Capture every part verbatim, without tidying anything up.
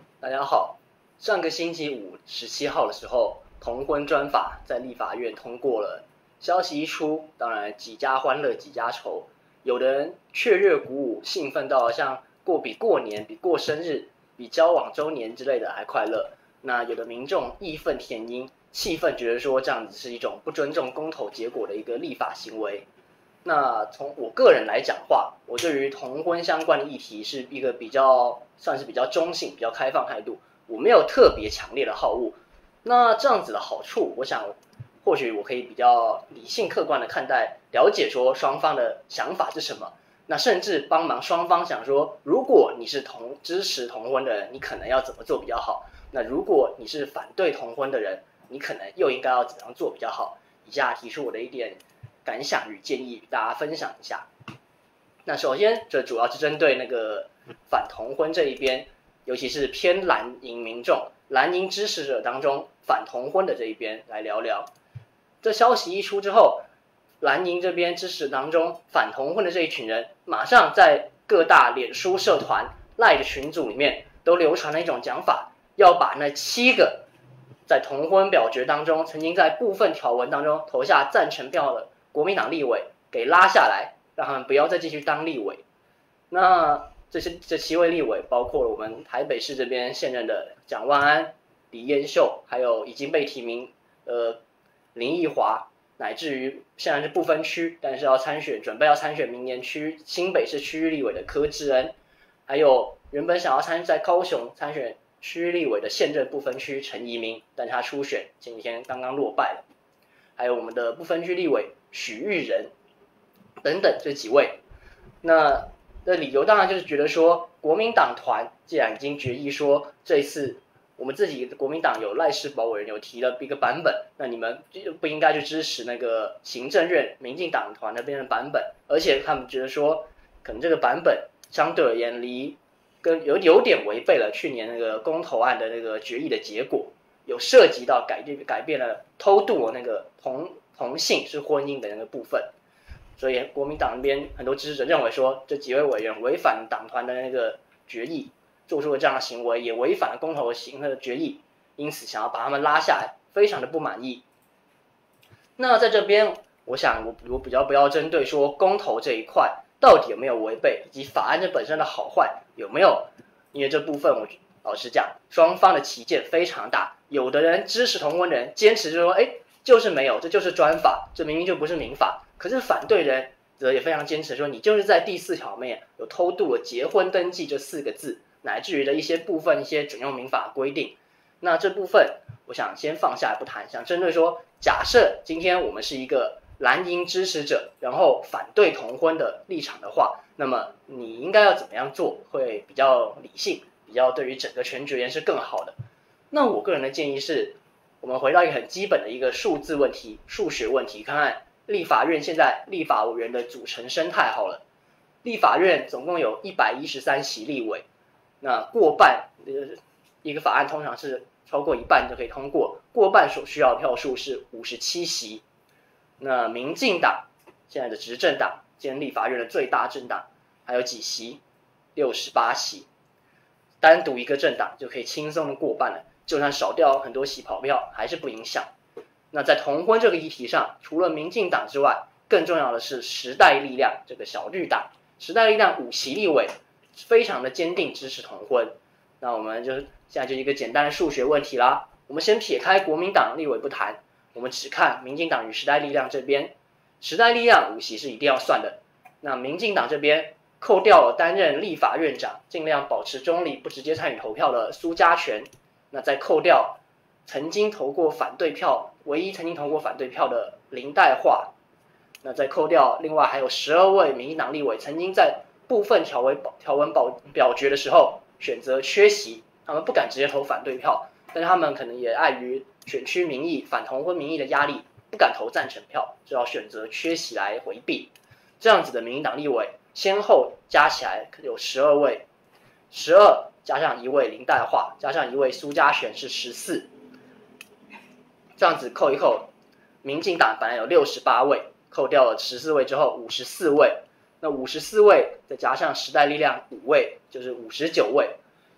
大家好，上个星期五十七号的时候，同婚专法在立法院通过了。消息一出，当然几家欢乐几家愁，有的人雀跃鼓舞，兴奋到像过比过年、比过生日、比交往周年之类的还快乐。那有的民众义愤填膺，气愤觉得说这样子是一种不尊重公投结果的一个立法行为。那从我个人来讲话，我对于同婚相关的议题是一个比较算是比较中性、比较开放态度，我没有特别强烈的好恶。那这样子的好处，我想或许我可以比较理性客观的看待，了解说双方的想法是什么。那甚至帮忙双方想说，如果你是同支持同婚的人，你可能要怎么做比较好？那如果你是反对同婚的人，你可能又应该要怎样做比较好？以下提出我的一点感想与建议，与大家分享一下。那首先，这主要是针对那个反同婚这一边，尤其是偏蓝营民众、蓝营支持者当中反同婚的这一边来聊聊。这消息一出之后，蓝营这边支持当中反同婚的这一群人，马上在各大脸书社团、赖的群组里面都流传了一种讲法，要把那七个在同婚表决当中曾经在部分条文当中投下赞成票的国民党立委给拉下来，让他们不要再继续当立委。那这些这七位立委包括了我们台北市这边现任的蒋万安、李彦秀，还有已经被提名呃林奕华，乃至于现在是不分区，但是要参选，准备要参选明年区新北市区域立委的柯志恩，还有原本想要参在高雄参选区域立委的现任不分区陈怡民，但他初选前几天刚刚落败了。还有我们的不分区立委许玉仁等等这几位。那的理由当然就是觉得说，国民党团既然已经决议说这一次我们自己国民党有赖世宝委员有提了一个版本，那你们不应该去支持那个行政院民进党团那边的版本，而且他们觉得说可能这个版本相对而言离跟有有点违背了去年那个公投案的那个决议的结果，有涉及到改变改变了偷渡那个同同性是婚姻的那个部分。所以国民党那边很多支持者认为说，这几位委员违反党团的那个决议，做出了这样的行为，也违反了公投行的决议，因此想要把他们拉下来，非常的不满意。那在这边，我想我我比较不要针对说公投这一块到底有没有违背，以及法案这本身的好坏有没有，因为这部分我老实讲，双方的歧见非常大。有的人支持同婚的人坚持就说，哎，就是没有，这就是专法，这明明就不是民法。可是反对人则也非常坚持说，你就是在第四条里面有偷渡了结婚登记这四个字，乃至于的一些部分一些准用民法规定。那这部分我想先放下来不谈，想针对说，假设今天我们是一个蓝营支持者，然后反对同婚的立场的话，那么你应该要怎么样做会比较理性，比较对于整个全局而言是更好的。那我个人的建议是，我们回到一个很基本的一个数字问题、数学问题，看看立法院现在立法委员的组成生态好了。立法院总共有一百一十三席立委，那过半呃一个法案通常是超过一半就可以通过，过半所需要的票数是五十七席。那民进党现在的执政党兼立法院的最大政党还有几席？六十八席，单独一个政党就可以轻松的过半了，就算少掉很多席跑票还是不影响。那在同婚这个议题上，除了民进党之外，更重要的是时代力量这个小绿党。时代力量五席立委非常的坚定支持同婚。那我们就现在就一个简单的数学问题啦。我们先撇开国民党立委不谈，我们只看民进党与时代力量这边。时代力量五席是一定要算的。那民进党这边扣掉了担任立法院长，尽量保持中立，不直接参与投票的苏嘉全，那再扣掉曾经投过反对票，唯一曾经投过反对票的林岱樺，那再扣掉另外还有十二位民进党立委曾经在部分条文条文表表决的时候选择缺席，他们不敢直接投反对票，但是他们可能也碍于选区民意、反同婚民意的压力，不敢投赞成票，就要选择缺席来回避。这样子的民进党立委先后加起来有十二位，十二加上一位林岱樺，加上一位苏嘉全是十四。这样子扣一扣，民进党本来有六十八位，扣掉了十四位之后五十四位，那五十四位再加上时代力量五位，就是五十九位。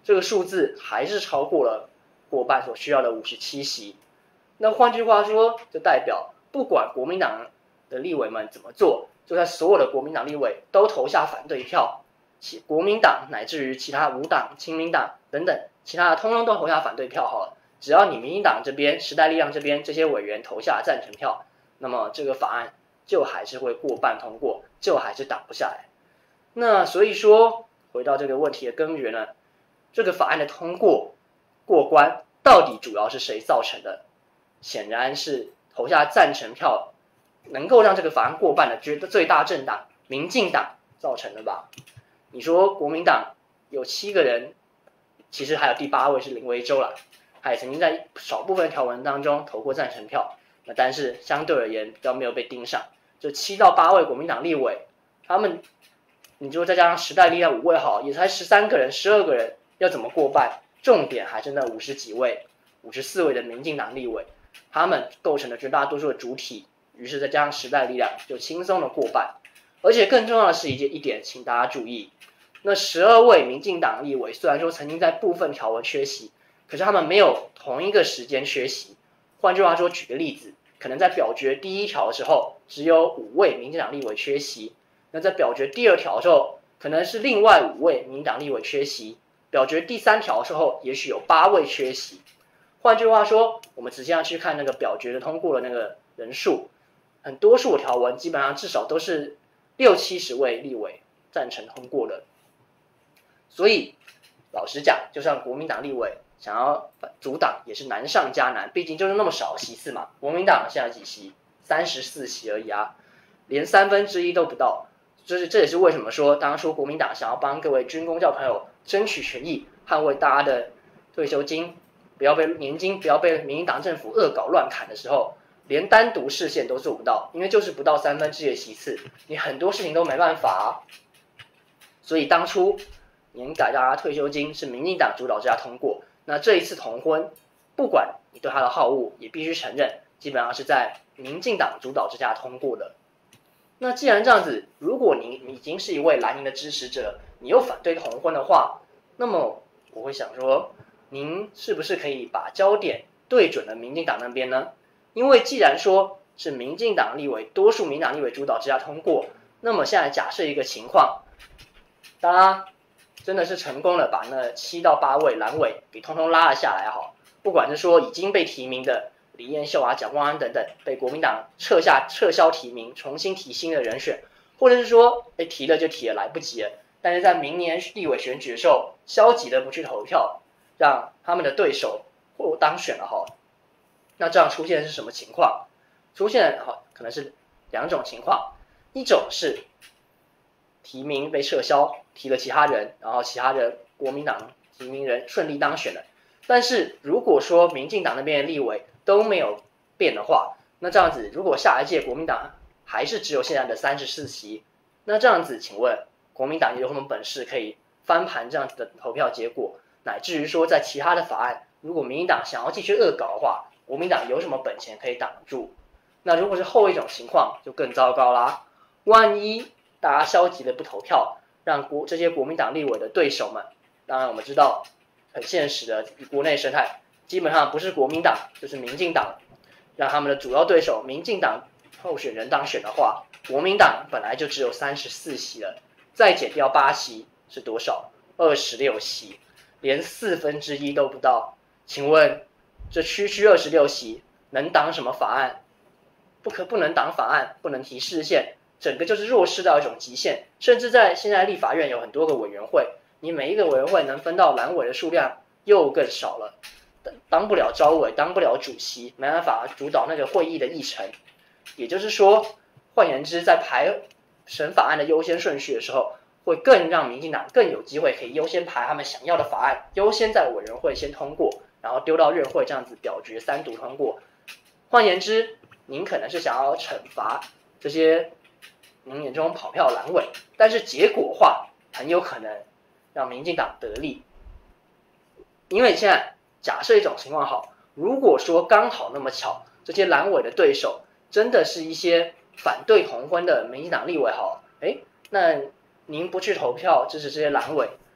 这个数字还是超过了过半所需要的五十七席。那换句话说，就代表不管国民党的立委们怎么做，就算所有的国民党立委都投下反对票，其国民党乃至于其他无党、亲民党等等其他的通通都投下反对票好了，只要你民进党这边、时代力量这边这些委员投下赞成票，那么这个法案就还是会过半通过，就还是挡不下来。那所以说，回到这个问题的根源呢，这个法案的通过过关到底主要是谁造成的？显然是投下赞成票能够让这个法案过半的绝对最大政党民进党造成的吧？你说国民党有七个人，其实还有第八位是林维洲啦，他也曾经在少部分条文当中投过赞成票，那但是相对而言比较没有被盯上。就七到八位国民党立委，他们你就再加上时代力量五位好，也才十三个人、十二个人，要怎么过半？重点还是那五十几位、五十四位的民进党立委，他们构成了绝大多数的主体，于是再加上时代力量，就轻松的过半。而且更重要的是一一点，请大家注意，那十二位民进党立委虽然说曾经在部分条文缺席，可是他们没有同一个时间缺席。换句话说，举个例子，可能在表决第一条的时候，只有五位民进党立委缺席，那在表决第二条的时候，可能是另外五位民进党立委缺席，表决第三条的时候，也许有八位缺席。换句话说，我们仔细上去看那个表决的通过的那个人数，很多数条文基本上至少都是六七十位立委赞成通过的。所以老实讲，就算国民党立委想要阻挡，也是难上加难，毕竟就是那么少席次嘛。国民党现在几席？三十四席而已啊，连三分之一都不到。就是这也是为什么说当初国民党想要帮各位军公教朋友争取权益，捍卫大家的退休金，不要被年金不要被民进党政府恶搞乱砍的时候，连单独释宪都做不到，因为就是不到三分之一的席次，你很多事情都没办法啊。所以当初年改大家退休金是民进党主导之下通过，那这一次同婚，不管你对他的好恶，也必须承认，基本上是在民进党主导之下通过的。那既然这样子，如果你已经是一位蓝营的支持者，你又反对同婚的话，那么我会想说，您是不是可以把焦点对准了民进党那边呢？因为既然说是民进党立委多数民进党立委主导之下通过，那么现在假设一个情况，大家真的是成功了，把那七到八位蓝委给通通拉了下来好，不管是说已经被提名的李彦秀啊、蒋万安等等被国民党撤下撤销提名，重新提新的人选，或者是说，哎提了就提了，来不及了，但是在明年立委选举的时候，消极的不去投票，让他们的对手或当选了哈，那这样出现的是什么情况？出现哈可能是两种情况，一种是提名被撤销，提了其他人，然后其他的国民党提名人顺利当选了。但是如果说民进党那边的立委都没有变的话，那这样子，如果下一届国民党还是只有现在的三十四席，那这样子，请问国民党有什么本事可以翻盘这样子的投票结果？乃至于说，在其他的法案，如果民进党想要继续恶搞的话，国民党有什么本钱可以挡住？那如果是后一种情况，就更糟糕啦。万一大家消极的不投票，让国这些国民党立委的对手们，当然我们知道很现实的国内生态，基本上不是国民党就是民进党，让他们的主要对手民进党候选人当选的话，国民党本来就只有三十四席了，再减掉八席是多少？二十六席，连四分之一都不到。请问这区区二十六席能挡什么法案？不可不能挡法案，不能提释宪，整个就是弱势到一种极限。甚至在现在立法院有很多个委员会，你每一个委员会能分到蓝委的数量又更少了，当不了召委，当不了主席，没办法主导那个会议的议程。也就是说，换言之，在排审法案的优先顺序的时候，会更让民进党更有机会可以优先排他们想要的法案，优先在委员会先通过，然后丢到院会这样子表决三读通过。换言之，您可能是想要惩罚这些您眼中跑票蓝委，但是结果化很有可能让民进党得利。因为现在假设一种情况好，如果说刚好那么巧，这些蓝委的对手真的是一些反对同婚的民进党立委好，哎，那您不去投票支持这些蓝委，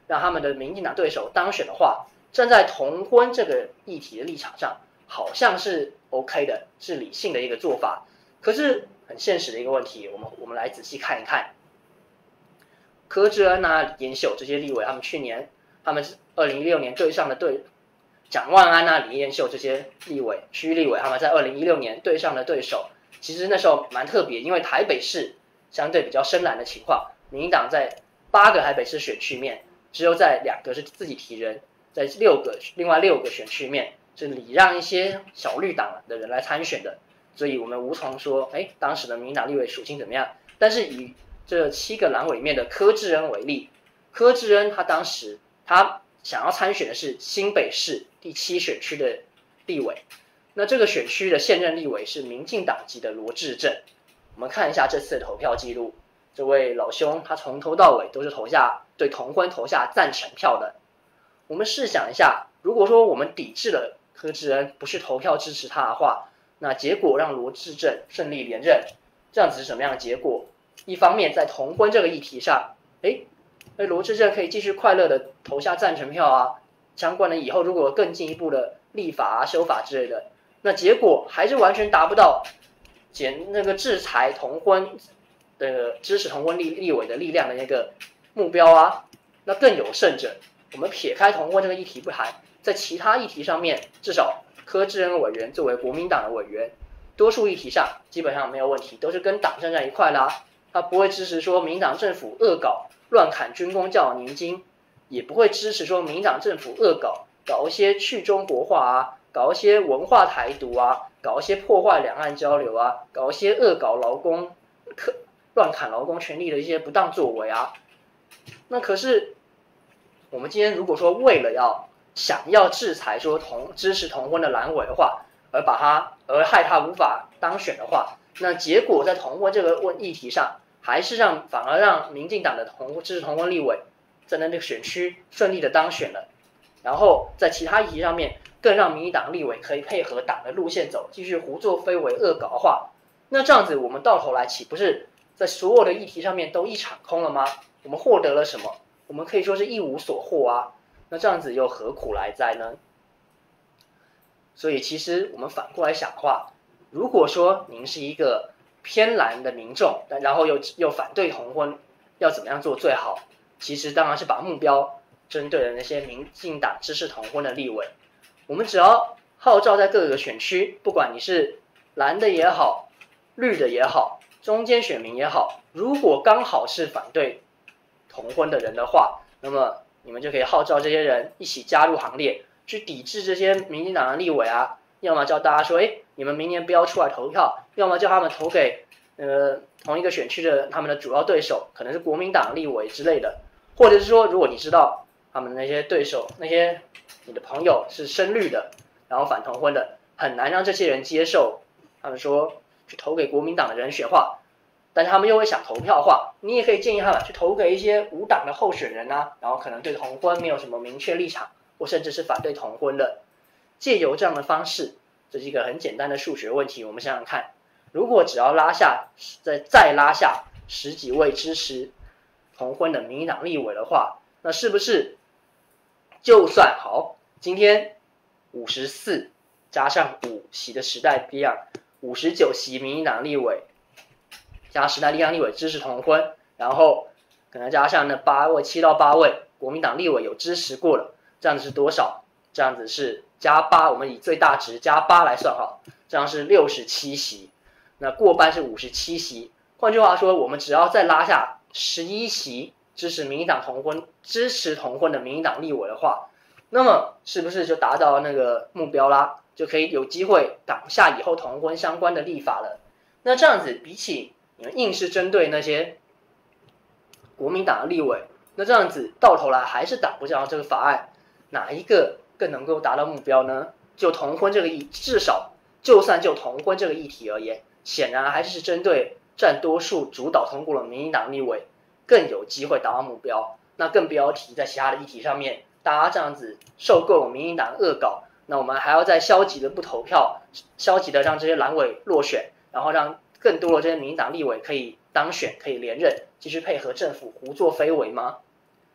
让他们的民进党对手当选的话，站在同婚这个议题的立场上，好像是 OK 的，是理性的一个做法。可是很现实的一个问题，我们我们来仔细看一看，柯志恩啊、李延秀这些立委，他们去年他们是二零一六年对上的对蒋万安啊、李延秀这些立委、区域立委，他们在二零一六年对上的对手，其实那时候蛮特别，因为台北市相对比较深蓝的情况，民进党在八个台北市选区面，只有在两个是自己提人，在六个另外六个选区面是礼让一些小绿党的人来参选的，所以我们无从说，哎，当时的民进党立委属性怎么样？但是以这七个蓝委面的柯志恩为例，柯志恩他当时他想要参选的是新北市第七选区的立委，那这个选区的现任立委是民进党籍的罗致政。我们看一下这次的投票记录，这位老兄他从头到尾都是投下对同婚投下赞成票的。我们试想一下，如果说我们抵制了柯志恩，不是投票支持他的话，那结果让罗致政顺利连任，这样子是什么样的结果？一方面在同婚这个议题上，诶那罗致政可以继续快乐的投下赞成票啊，相关的以后如果更进一步的立法啊、修法之类的，那结果还是完全达不到减那个制裁同婚的支持同婚立立委的力量的那个目标啊。那更有甚者，我们撇开同婚这个议题不谈，在其他议题上面，至少柯志恩委员作为国民党的委员，多数议题上基本上没有问题，都是跟党站在一块啦。他不会支持说民进党政府恶搞乱砍军公教年金，也不会支持说民进党政府恶搞搞一些去中国化啊，搞一些文化台独啊，搞一些破坏两岸交流啊，搞一些恶搞劳工乱砍劳工权利的一些不当作为啊。那可是我们今天如果说为了要想要制裁说同支持同婚的蓝委的话，而把他而害他无法当选的话，那结果在同婚这个问议题上，还是让反而让民进党的同支持同婚立委在那个选区顺利的当选了，然后在其他议题上面更让民进党立委可以配合党的路线走，继续胡作非为恶搞的话，那这样子我们到头来岂不是在所有的议题上面都一场空了吗？我们获得了什么？我们可以说是一无所获啊。那这样子又何苦来哉呢？所以其实我们反过来想的话，如果说您是一个偏蓝的民众，然后又又反对同婚，要怎么样做最好？其实当然是把目标针对了那些民进党支持同婚的立委。我们只要号召在各个选区，不管你是蓝的也好，绿的也好，中间选民也好，如果刚好是反对同婚的人的话，那么你们就可以号召这些人一起加入行列，去抵制这些民进党的立委啊，要么叫大家说，哎，你们明年不要出来投票，要么叫他们投给呃同一个选区的他们的主要对手，可能是国民党立委之类的，或者是说，如果你知道他们那些对手，那些你的朋友是深绿的，然后反同婚的，很难让这些人接受他们说去投给国民党的人选话，但是他们又会想投票的话，你也可以建议他们去投给一些无党的候选人啊，然后可能对同婚没有什么明确立场，或甚至是反对同婚的。借由这样的方式，这是一个很简单的数学问题，我们想想看，如果只要拉下再再拉下十几位支持同婚的民进党立委的话，那是不是就算好今天五十四加上五席的时代力量，五十九席民进党立委加时代力量立委支持同婚，然后可能加上那八位七到八位国民党立委有支持过了，这样子是多少？这样子是加八，我们以最大值加八来算好，这样是六十七席，那过半是五十七席。换句话说，我们只要再拉下十一席支持民进党同婚、支持同婚的民进党立委的话，那么是不是就达到那个目标啦？就可以有机会挡下以后同婚相关的立法了。那这样子比起你们硬是针对那些国民党的立委，那这样子到头来还是挡不掉这个法案，哪一个更能够达到目标呢？就同婚这个议，至少就算就同婚这个议题而言，显然还是针对占多数主导通过了民进党立委更有机会达到目标。那更不要提在其他的议题上面，大家这样子受够了民进党恶搞，那我们还要再消极的不投票，消极的让这些蓝委落选，然后让更多的这些民进党立委可以当选，可以连任，继续配合政府胡作非为吗？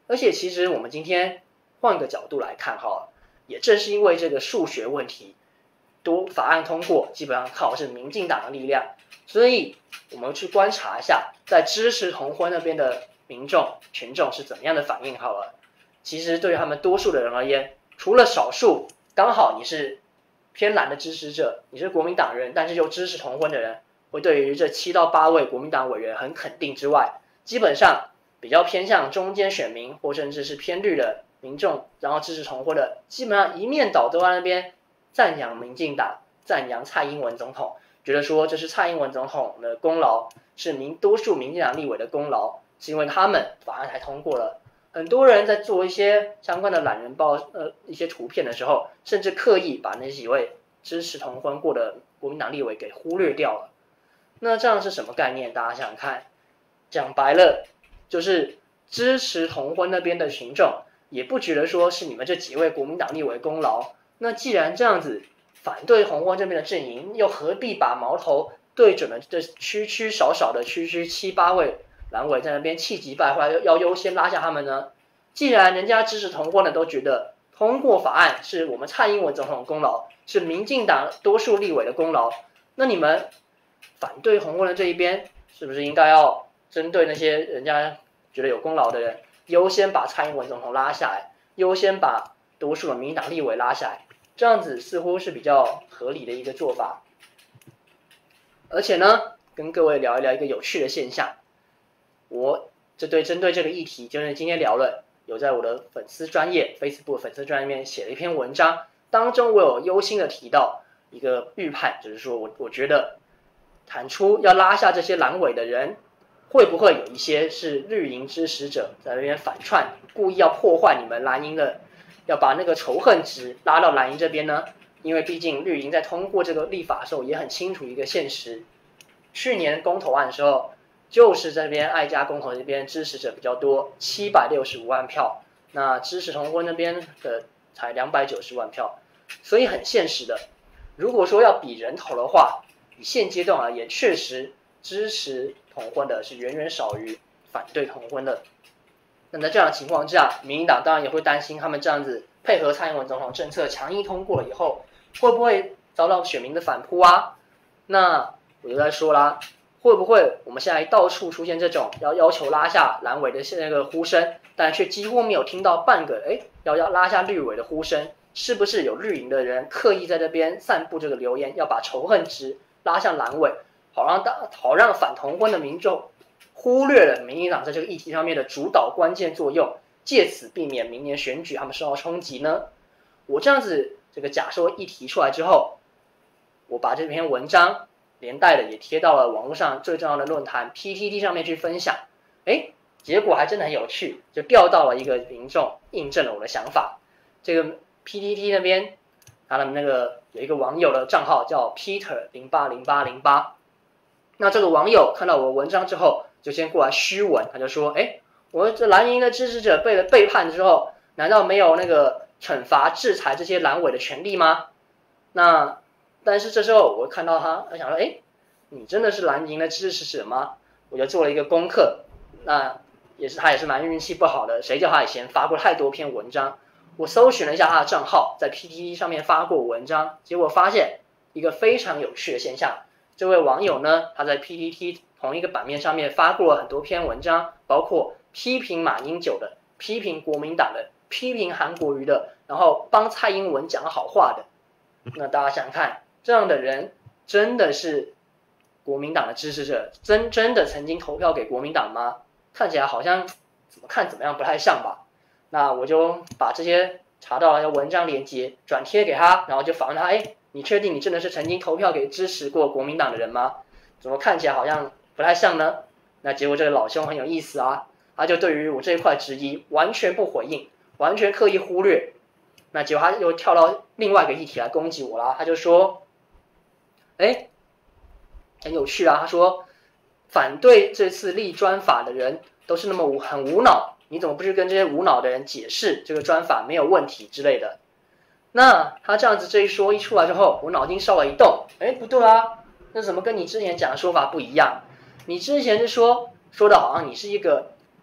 而且其实我们今天换个角度来看哈，也正是因为这个数学问题，多法案通过基本上靠的是民进党的力量，所以我们去观察一下，在支持同婚那边的民众群众是怎么样的反应好了。其实对于他们多数的人而言，除了少数刚好你是偏蓝的支持者，你是国民党人，但是又支持同婚的人，会对于这七到八位国民党委员很肯定之外，基本上比较偏向中间选民或甚至是偏绿的民众，然后支持同婚的，基本上一面倒都在那边赞扬民进党，赞扬蔡英文总统，觉得说这是蔡英文总统的功劳，是民多数民进党立委的功劳，是因为他们法案才通过了。很多人在做一些相关的懒人包呃一些图片的时候，甚至刻意把那几位支持同婚过的国民党立委给忽略掉了。那这样是什么概念？大家想想看，讲白了就是支持同婚那边的群众也不觉得说是你们这几位国民党立委功劳。那既然这样子，反对同婚这边的阵营又何必把矛头对准了这区区少少的区区七八位蓝委在那边气急败坏，要优先拉下他们呢？既然人家支持同婚的都觉得通过法案是我们蔡英文总统的功劳，是民进党多数立委的功劳，那你们反对同婚的这一边是不是应该要针对那些人家觉得有功劳的人，优先把蔡英文总统拉下来，优先把多数的民进党立委拉下来？这样子似乎是比较合理的一个做法。而且呢，跟各位聊一聊一个有趣的现象，我这对针对这个议题，就是今天聊了，有在我的粉丝专页 Facebook 粉丝专页里面写了一篇文章，当中我有忧心的提到一个预判，就是说我我觉得谈出要拉下这些蓝委的人，会不会有一些是绿营支持者在那边反串，故意要破坏你们蓝营的，要把那个仇恨值拉到蓝营这边呢？因为毕竟绿营在通过这个立法的时候也很清楚一个现实，去年公投案的时候，就是这边爱家公投这边支持者比较多，七百六十五万票，那支持同婚那边的才两百九十万票，所以很现实的，如果说要比人头的话，以现阶段而言，确实支持同婚的是远远少于反对同婚的。那在这样的情况之下，民进党当然也会担心，他们这样子配合蔡英文总统政策强硬通过了以后，会不会遭到选民的反扑啊？那我就在说啦，会不会我们现在到处出现这种要要求拉下蓝委的那个呼声，但却几乎没有听到半个哎要要拉下绿委的呼声？是不是有绿营的人刻意在这边散布这个流言，要把仇恨值拉向蓝委，好让大好让反同婚的民众忽略了民进党在这个议题上面的主导关键作用，借此避免明年选举他们受到冲击呢？我这样子这个假说一提出来之后，我把这篇文章连带的也贴到了网络上最重要的论坛 P T T 上面去分享，哎，结果还真的很有趣，就钓到了一个民众印证了我的想法。这个 P T T 那边他的那个有一个网友的账号叫 Peter 零八零八零八，那这个网友看到我的文章之后，就先过来虚文，他就说，哎，我这蓝营的支持者被了背叛之后，难道没有那个惩罚制裁这些蓝委的权利吗？那但是这时候我看到他，我想说，哎，你真的是蓝营的支持者吗？我就做了一个功课，那也是他也是蛮运气不好的，谁叫他以前发过太多篇文章。我搜寻了一下他的账号，在 P T T 上面发过文章，结果发现一个非常有趣的现象。这位网友呢，他在 P T T 同一个版面上面发过了很多篇文章，包括批评马英九的、批评国民党的、批评韩国瑜的，然后帮蔡英文讲好话的。那大家想想看，这样的人真的是国民党的支持者，真真的曾经投票给国民党吗？看起来好像怎么看怎么样不太像吧。那我就把这些查到了的文章连接转贴给他，然后就访问他，哎，你确定你真的是曾经投票给支持过国民党的人吗？怎么看起来好像不太像呢？那结果这个老兄很有意思啊，他就对于我这一块质疑完全不回应，完全刻意忽略。那结果他又跳到另外一个议题来攻击我啦，他就说，哎，很有趣啊，他说反对这次立专法的人都是那么无很无脑，你怎么不去跟这些无脑的人解释这个专法没有问题之类的？那他这样子这一说一出来之后，我脑筋稍微一动，哎，不对啊，那怎么跟你之前讲的说法不一样？你之前是说说的好像你是一个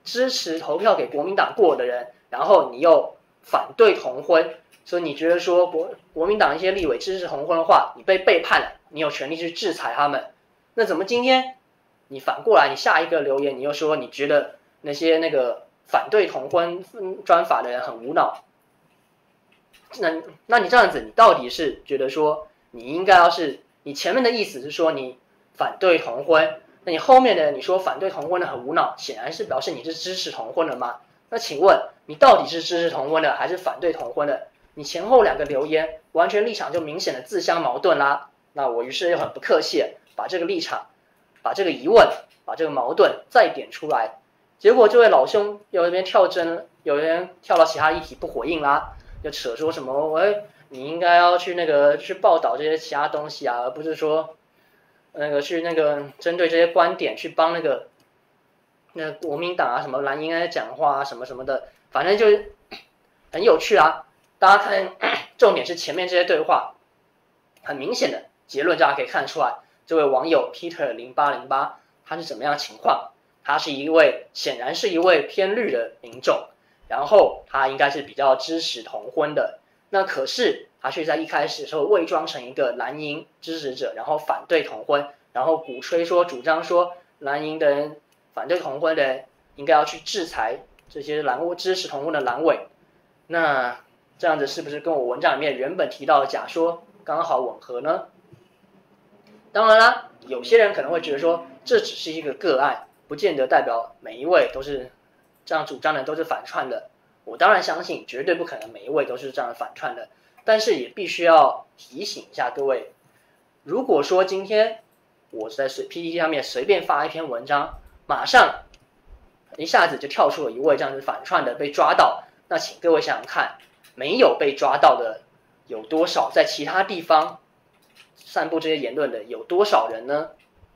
支持投票给国民党过的人，然后你又反对同婚，所以你觉得说国国民党一些立委支持同婚的话，你被背叛了，你有权利去制裁他们。那怎么今天你反过来，你下一个留言你又说你觉得那些那个反对同婚专法的人很无脑？那那你这样子，你到底是觉得说你应该要是你前面的意思是说你反对同婚，那你后面的你说反对同婚的很无脑，显然是表示你是支持同婚的吗？那请问你到底是支持同婚的还是反对同婚的？你前后两个留言完全立场就明显的自相矛盾啦。那我于是又很不客气，把这个立场、把这个疑问、把这个矛盾再点出来。结果这位老兄有一边跳针，有人跳到其他议题不回应啦，就扯说什么喂，你应该要去那个去报道这些其他东西啊，而不是说那个去那个针对这些观点去帮那个那个国民党啊什么蓝营在讲话啊什么什么的，反正就是很有趣啊。大家看，重点是前面这些对话，很明显的结论大家可以看出来，这位网友 Peter 零八零八他是怎么样的情况？他是一位显然是一位偏绿的民众，然后他应该是比较支持同婚的，那可是他却在一开始的时候伪装成一个蓝营支持者，然后反对同婚，然后鼓吹说主张说蓝营的人反对同婚的人应该要去制裁这些蓝支持同婚的蓝委。那这样子是不是跟我文章里面原本提到的假说刚好吻合呢？当然啦，有些人可能会觉得说这只是一个个案，不见得代表每一位都是这样主张的都是反串的。我当然相信绝对不可能每一位都是这样反串的，但是也必须要提醒一下各位，如果说今天我在 P T T 上面随便发一篇文章，马上一下子就跳出了一位这样子反串的被抓到，那请各位想想看，没有被抓到的有多少？在其他地方散布这些言论的有多少人呢？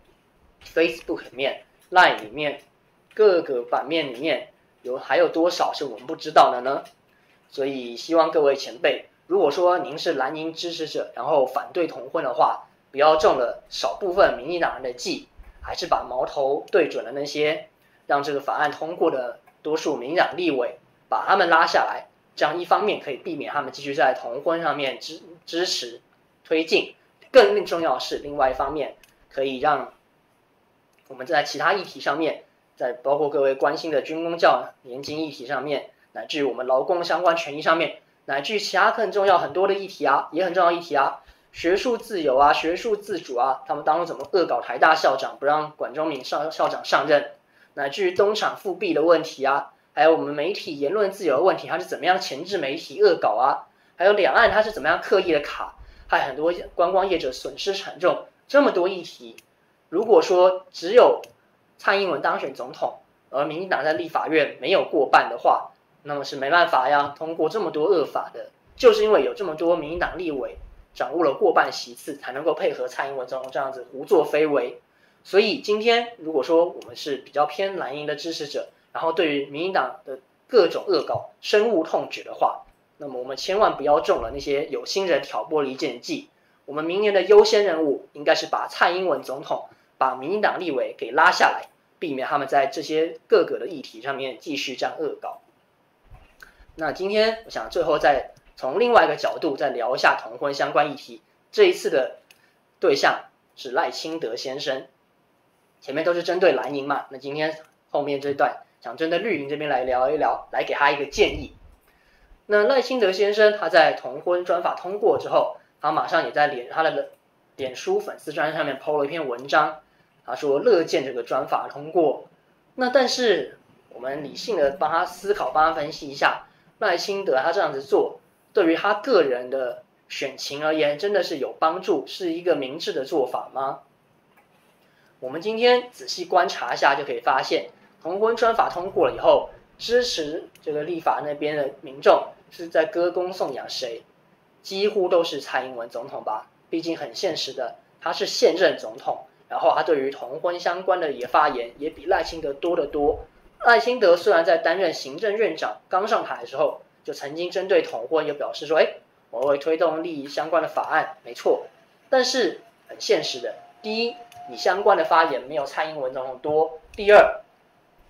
Facebook 里面、Line 里面、各个版面里面有还有多少是我们不知道的呢？所以希望各位前辈，如果说您是蓝营支持者，然后反对同婚的话，不要中了少部分民进党人的计，还是把矛头对准了那些让这个法案通过的多数民进党立委，把他们拉下来，这样一方面可以避免他们继续在同婚上面支支持推进，更重要的是另外一方面可以让我们在其他议题上面，在包括各位关心的军公教年金议题上面，乃至于我们劳工相关权益上面，乃至于其他更重要很多的议题啊，也很重要的议题啊，学术自由啊，学术自主啊，他们当初怎么恶搞台大校长不让管中闵校校长上任，乃至于东厂复辟的问题啊，还有我们媒体言论自由的问题，它是怎么样钳制媒体恶搞啊，还有两岸它是怎么样刻意的卡，还有很多观光业者损失惨重，这么多议题，如果说只有蔡英文当选总统，而民进党在立法院没有过半的话，那么是没办法要通过这么多恶法的，就是因为有这么多民进党立委掌握了过半席次，才能够配合蔡英文总统这样子胡作非为。所以今天如果说我们是比较偏蓝营的支持者，然后对于民进党的各种恶搞深恶痛绝的话，那么我们千万不要中了那些有心人挑拨离间计。我们明年的优先任务应该是把蔡英文总统、把民进党立委给拉下来，避免他们在这些各个的议题上面继续这样恶搞。那今天我想最后再从另外一个角度再聊一下同婚相关议题。这一次的对象是赖清德先生，前面都是针对蓝营嘛，那今天后面这段想针对绿营这边来聊一聊，来给他一个建议。那赖清德先生他在同婚专法通过之后，他马上也在脸他的脸书粉丝专页上面 po 了一篇文章，他说乐见这个专法通过。那但是我们理性的帮他思考，帮他分析一下，赖清德他这样子做，对于他个人的选情而言，真的是有帮助，是一个明智的做法吗？我们今天仔细观察一下，就可以发现，同婚专法通过了以后，支持这个立法那边的民众是在歌功颂扬谁？几乎都是蔡英文总统吧，毕竟很现实的，他是现任总统，然后他对于同婚相关的也发言也比赖清德多得多。赖清德虽然在担任行政院长刚上台的时候，就曾经针对同婚有表示说，哎，我会推动利益相关的法案，没错。但是很现实的，第一，你相关的发言没有蔡英文总统多；第二，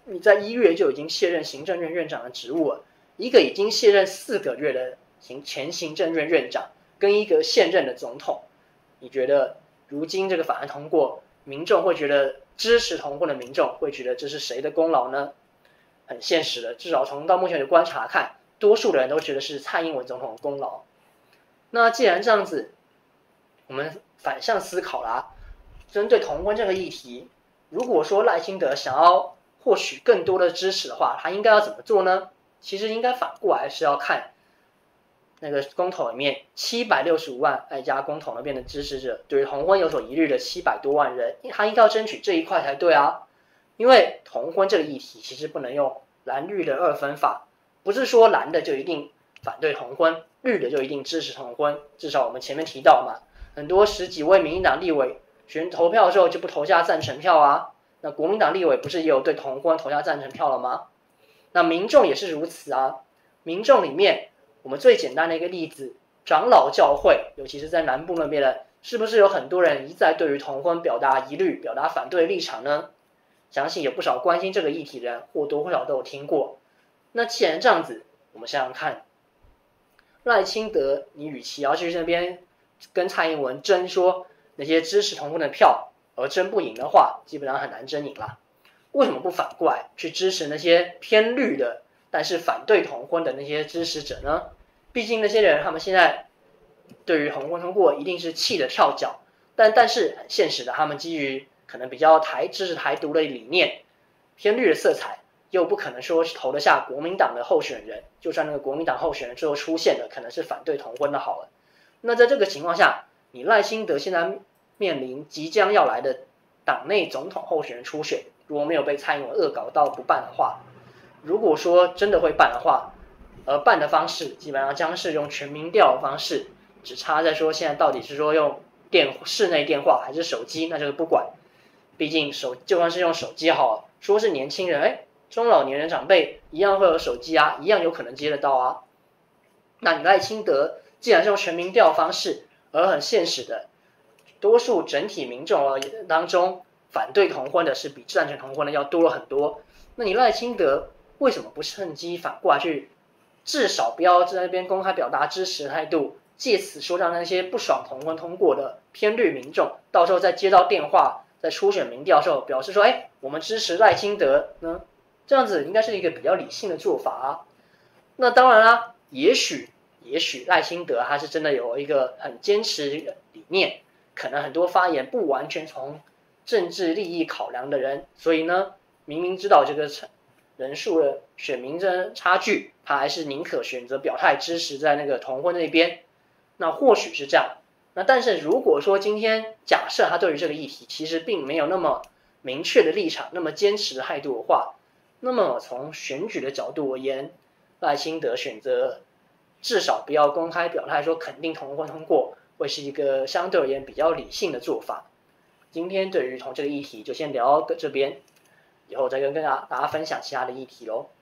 你在一月就已经卸任行政院院长的职务了，一个已经卸任四个月的行前行政院院长，跟一个现任的总统，你觉得如今这个法案通过，民众会觉得支持同婚的民众会觉得这是谁的功劳呢？很现实的，至少从到目前的观察看，多数的人都觉得是蔡英文总统的功劳。那既然这样子，我们反向思考啦，针对同婚这个议题，如果说赖清德想要获取更多的支持的话，他应该要怎么做呢？其实应该反过来是要看那个公投里面七百六十五万爱家公投那边的支持者对于同婚有所疑虑的七百多万人，他应该要争取这一块才对啊。因为同婚这个议题其实不能用蓝绿的二分法，不是说蓝的就一定反对同婚，绿的就一定支持同婚。至少我们前面提到嘛，很多十几位民进党立委选投票的时候就不投下赞成票啊，那国民党立委不是也有对同婚投下赞成票了吗？那民众也是如此啊。民众里面我们最简单的一个例子，长老教会，尤其是在南部那边的，是不是有很多人一再对于同婚表达疑虑，表达反对立场呢？相信有不少关心这个议题的人或多或少都有听过。那既然这样子，我们想想看，赖清德你与其要去那边跟蔡英文争说那些支持同婚的票而争不赢的话，基本上很难争赢啦。为什么不反过来去支持那些偏绿的但是反对同婚的那些支持者呢？毕竟那些人他们现在对于同婚通过一定是气得跳脚，但但是很现实的，他们基于可能比较台支持台独的理念，偏绿的色彩，又不可能说是投得下国民党的候选人，就算那个国民党候选人最后出现的可能是反对同婚的好了。那在这个情况下，你赖清德现在面临即将要来的党内总统候选人初选，如果没有被蔡英文恶搞到不办的话，如果说真的会办的话，而办的方式基本上将是用全民调的方式，只差在说现在到底是说用电室内电话还是手机，那这个不管。毕竟手就算是用手机好了，说是年轻人，哎，中老年人长辈一样会有手机啊，一样有可能接得到啊。那你赖清德既然是用全民调方式，而很现实的，多数整体民众当中反对同婚的是比赞成同婚的要多了很多。那你赖清德为什么不趁机反过来去，至少不要在那边公开表达支持态度，借此说让那些不爽同婚通过的偏绿民众，到时候再接到电话，在初选民调的时候表示说，哎，我们支持赖清德呢？这样子应该是一个比较理性的做法啊。那当然啦，也许也许赖清德他是真的有一个很坚持的理念，可能很多发言不完全从政治利益考量的人，所以呢，明明知道这个人数的选民的差距，他还是宁可选择表态支持在那个同婚那边。那或许是这样。那但是如果说今天假设他对于这个议题其实并没有那么明确的立场，那么坚持的态度的话，那么从选举的角度而言，赖清德选择至少不要公开表态说肯定同婚通过，会是一个相对而言比较理性的做法。今天对于同这个议题就先聊到这边，以后再跟跟大家分享其他的议题咯。